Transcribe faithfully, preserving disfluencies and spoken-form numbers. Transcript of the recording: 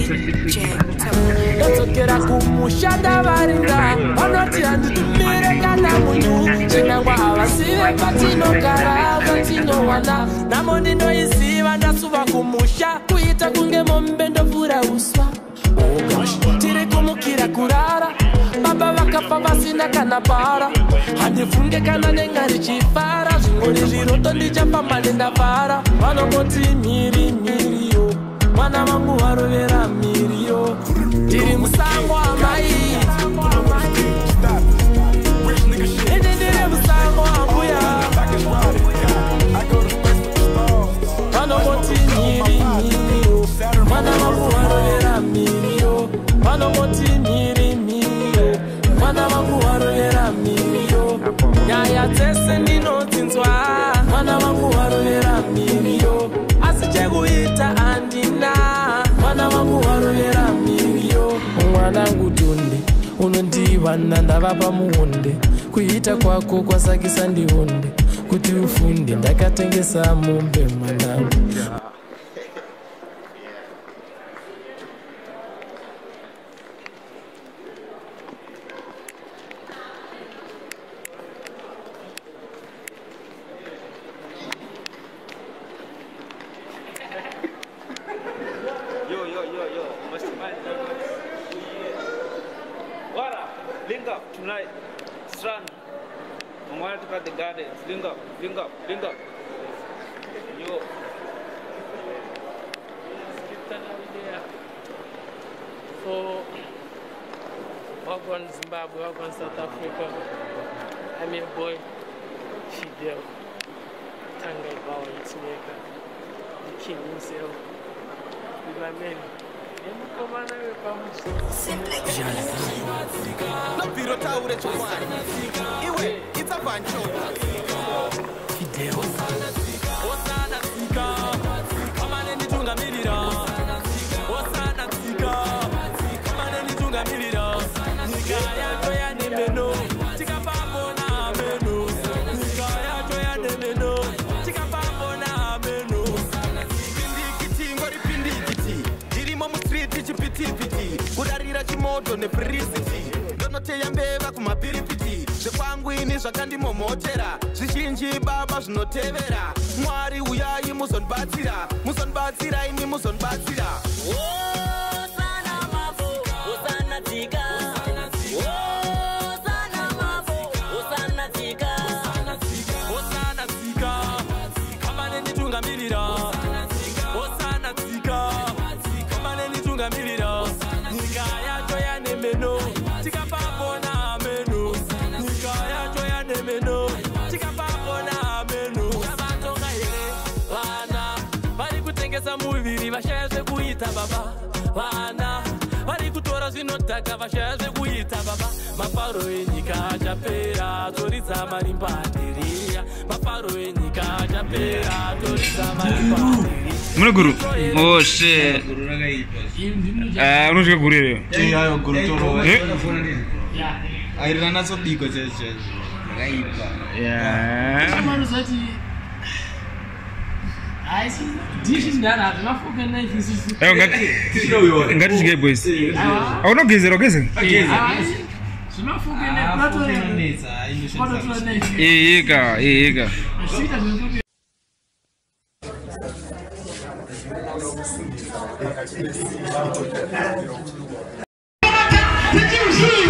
Tokera kumushanda varinga vanoti handitumire kana munhu chinangwa havasive patinogara patinowana namo ndinoiziva ndasuva kumusha kuita kunge mombe ndovhura uswa tiri kumukira kurara baba vakafa vasina kana para handifunge kana nenga richifara zvingori zviroto ndichafamba nendafara vanongoti miri miriyo mwana vangu varovera miriyo tiri musango amai ende ndiri musango ambuya vanongoti miri miriyo mwana vangu varovera miriyo vanongoti miri miriyo mwana vangu varovera miriyo nyaya dzese ndinodzinzwa mwana vangu varovera miriyo asi chekuita andina mwana vangu varovera miriyo mwanangu tonde unondivana ndavapa muhonde kuita kwako kwasakisa ndihonde kuti ufunde ndakatengesa mombe mwanangu. Link up tonight, Strand. I want to cut the gardens. Link up, link up, link up. Yo. So, welcome Zimbabwe, welcome South Africa. I'm your boy, Fidel. Tangai Bawa Itzmeka. The king himself. With my men. No piro taure chofana. Iwe, it's a bancho. Fidel. Osana tika. Kamane nitunga milira. Osana tika. Kamane nitunga milira. Nikaya toya nemeno. Tika pambo na meno. Nikaya toya nemeno. Tika pambo na meno. Pindikiti ngori pindikiti. Dirimo mu street chipitipiti. Kudarira chimoto ne prisiti. Donoteya mbeva kumapiripiti. Zvekwangu ini zvakandimomotera. Zvizhinji baba zvinotevera. Mwari uyai muzonbatsira. Muzonbatsira ini muzonbatsira. Osana mavo. Osana tika. Osana mavo. Osana tika. Osana tika. Kamane nitunga milira. Osana tika. Kamane nitunga milira. Nikaya toya nemeno. Tika papo na meno. Nikaya toya nemeno. Tika papo na meno. Yabatonga ile. Vana. Vari kutengesa muviri vashayazve kuita baba. Vana. Vari kutora zvinodhaka vashayazve kuita baba. Mafaro enyika achapera. Toridza marimba ateriya. Mafaro enyika achapera. Toridza marimba ateriya. Muna guru? Oh shit. Ah, unashuka guru leo? Eh, ayo guru toro. Eh? Airana naso biko cheche. Raipa. Yeah. Kama nzati aisi dishi ndara tunafuka na hizi. Eh, ngati ngati chike boys. Ah, unogezera ogeze? Tunafuka na plato neza, imesha. Eh, yeka, eh, yeka. Did you see?